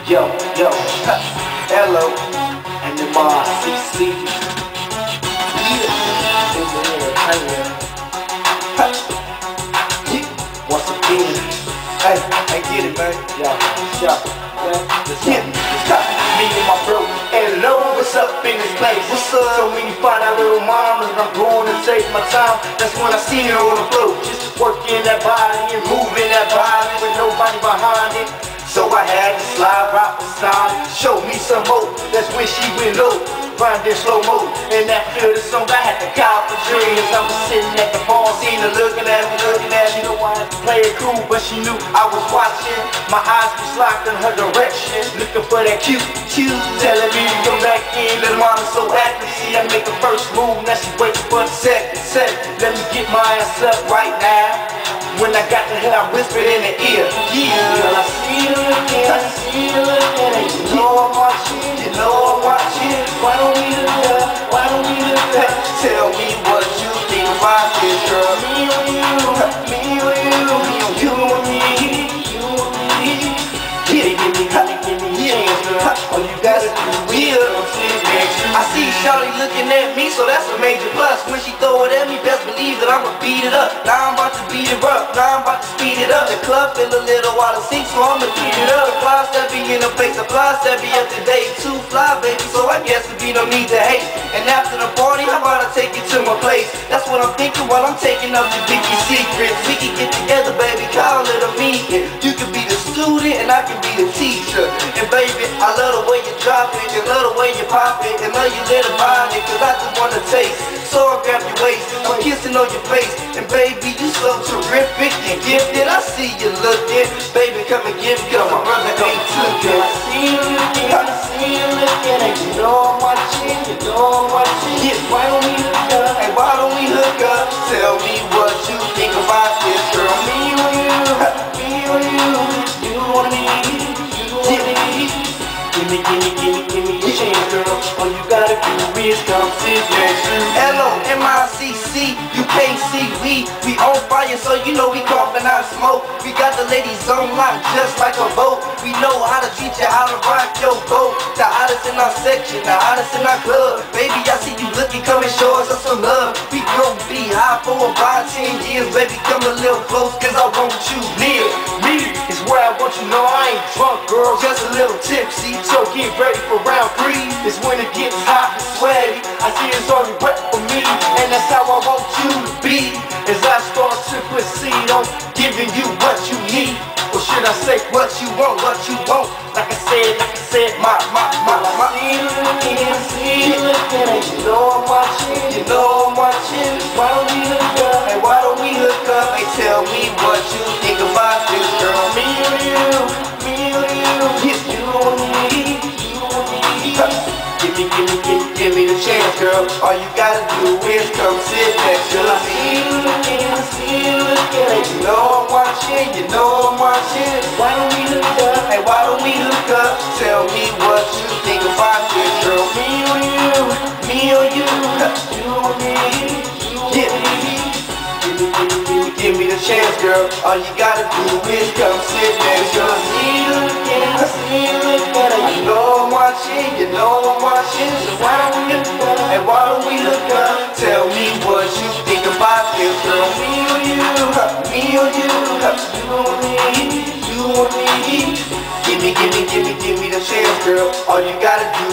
Yo, hello, and the CC. Yeah, in the entertainment. Once again, hey, get it, man. Yeah, me and my bro, hello, what's up in this place? What's up? So many fine out little mamas, I'm going to take my time. That's when I see her on the floor, just working that body and moving that body with nobody behind it. So I had to slide right beside it, show me some more. That's when she went low, grind in slow mo. And after the song, I had to call for dreams. I was sitting at the bar, seeing her looking at me. You know I had to play it cool, but she knew I was watching. My eyes was locked in her direction, looking for that cute, telling me to come back in. Little mama so active, see I make the first move, now she waiting for the second. Let me get my ass up right now. When I got to her, I whispered in the ear. Girl, I see you looking, and you know I'm watching, Why don't we look up? Tell me what you think about this, girl. Me or you, you and me. Give me a chance, girl. All you gotta do is I see shawty looking at me, so that's a major plus. When she throw it at me, best believe that I'ma beat it up. Now I'm about to beat it up, now I'm about to speed it up. The club feel a little out of sync, so I'ma beat it up. The flies that be in the place, the flies that be up to date. Too fly, baby, so I guess it be no need to hate. And after the party, I'm about to take you to my place. That's what I'm thinking while I'm taking up your biggest secrets. We can get together, baby, call it a meeting. You can be the student and I can be the teacher. And baby, I love the way you drop it, and love the way you pop it, and love you little body, cause I just wanna taste. So I grab your waist, I'm kissing on your face, and baby, you so terrific and gifted. I see you looking, baby, come and get me, cause my brother ain't too good. I see you looking, and you know I'm watching, Yeah, why don't we hook up? Hey, why don't we hook up? Tell me what you think about this, girl. Me or you, you want me, Give me a chance, girl. All you gotta do is come sit next to me. L-O-M-I-C-C, you can't see we on fire, so you know we coughing out smoke. We got the ladies on lock just like a boat. We know how to treat you, how to rock your boat. The hottest in our section, the hottest in our club. Baby, I see you looking, come and show us some love. We gon' be high for about 10 years. Baby, come a little close, cause I want you near me. It's where I want you, know I ain't drunk, girl, just a little tipsy. So get ready for round 3. It's when it gets hot and sweaty. I see it's only wet for me, and that's how I want you to be. As I start to proceed on giving you what you need, or should I say what you want? Like I said, my. See you looking, and you know I'm watching, Why don't we hook up? Hey, why don't we hook up? Hey, tell me what you think about this, girl. Me or you, you or me. Give me the chance, girl. All you gotta do is come sit next to me. I see you looking, and you know I'm watching, Why don't we hook up? Hey, why don't we hook up? Tell me what you think about this, girl. Me or you, you or me. Give me the chance, girl. All you gotta do is come sit next to me. I see you looking, and you know I'm watching, So why don't we hook up? And why don't we hook up? Tell me what you think about this, girl. Me or you, you or me. Give me the chance, girl. All you gotta do